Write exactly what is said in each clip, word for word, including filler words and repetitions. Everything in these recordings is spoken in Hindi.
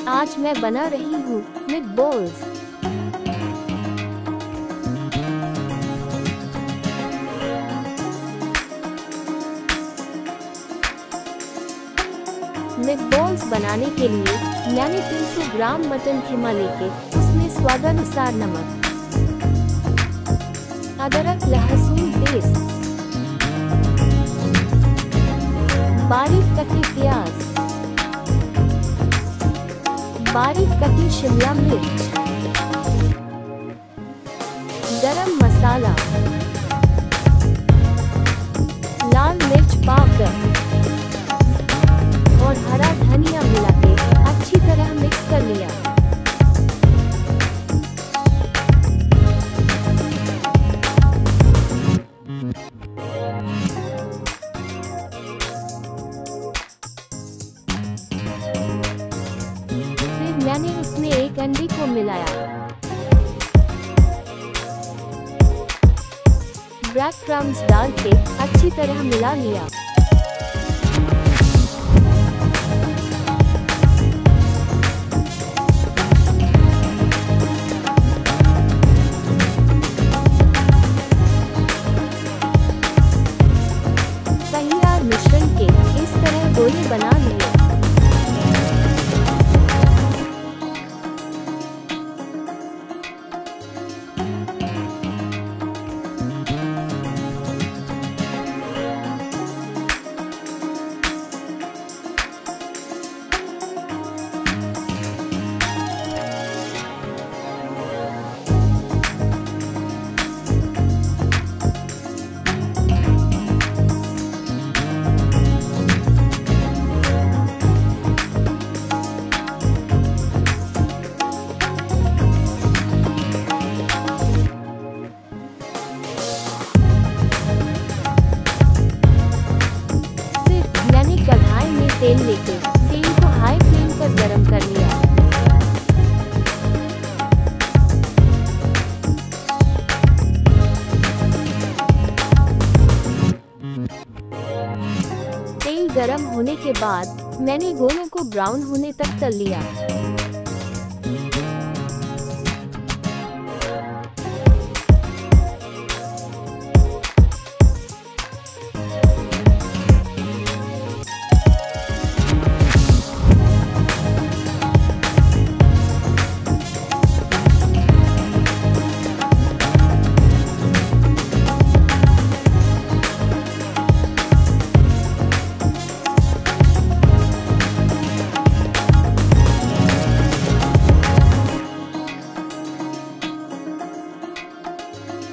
आज मैं बना रही हूँ मीटबॉल्स। मीटबॉल्स बनाने के लिए मैंने तीन सौ ग्राम मटन कीमा लेके उसमें स्वादानुसार नमक, अदरक लहसुन पेस्ट, बारीक कटी प्याज, बारीक कटी शिमला मिर्च, गरम मसाला, लाल मिर्च पाउडर और हरा धनिया मिलाके अच्छी तरह मिक्स कर लिया। फिर मैंने उसमें एक अंडे को मिलाया, ब्रेड क्रम्स डाल के अच्छी तरह मिला लिया। तैयार मिश्रण के इस तरह गोले बना लिए। तेल लेके तेल को हाई फ्लेम पर गरम कर लिया। तेल गरम होने के बाद मैंने गोलों को ब्राउन होने तक तल लिया।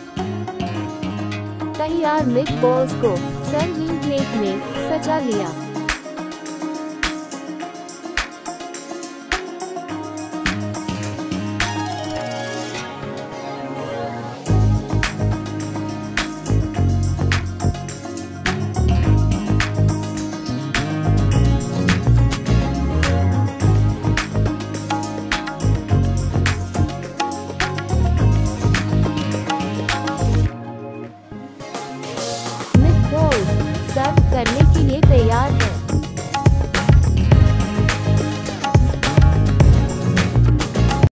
तैयार मीटबॉल्स को सर्विंग प्लेट में सजा लिया।